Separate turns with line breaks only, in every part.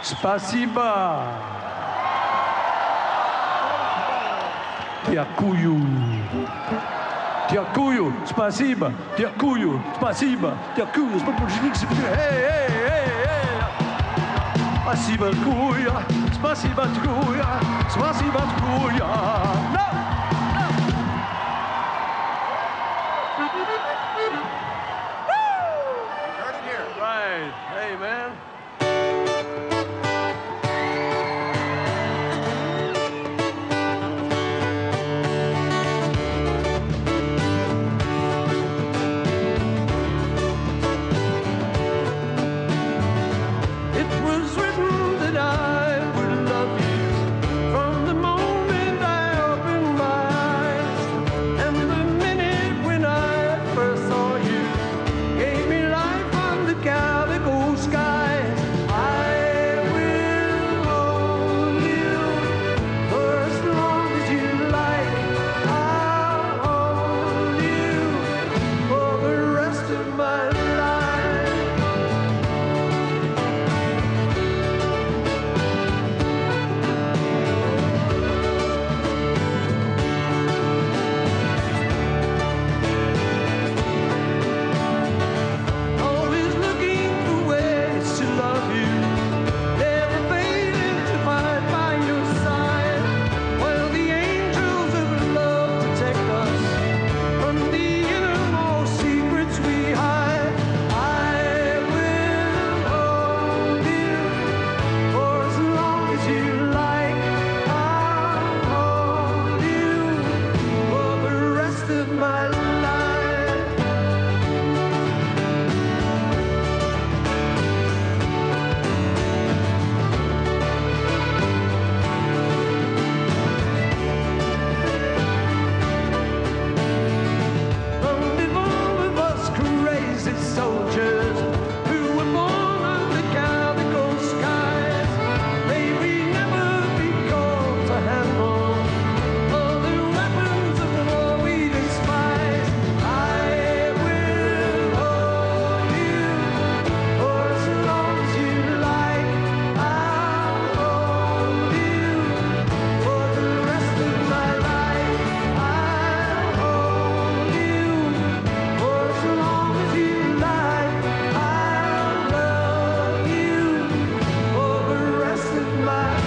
Спасибо. Дякую. Дякую. Спасибо. Дякую. Спасибо. Дякую. Эй, эй, эй, эй. Спасибо, дякую. Спасибо, дякую. Спасибо, дякую. No!
Heard it here.
Right. Hey, man. It was written that I would love you from the moment I opened my eyes, and the minute when I first saw you gave me life under Calico skies. I will hold you for as long as you like. I'll hold you for the rest of my life. Always looking for ways to love you, never failing to fight by your side, while the angels of love protect us from the innermost secrets we hide. I will hold you for as long as you like. I'll hold you for the rest of my life. Long live all of us crazy soldiers who were born under Calico skies. May we never be called to handle all the weapons of war we despise. I will hold you for as long as you like. I'll hold you for the rest of my life. I'll hold you for as long as you like. I'll love you for the rest of my life.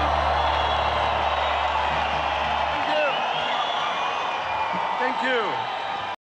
Thank you.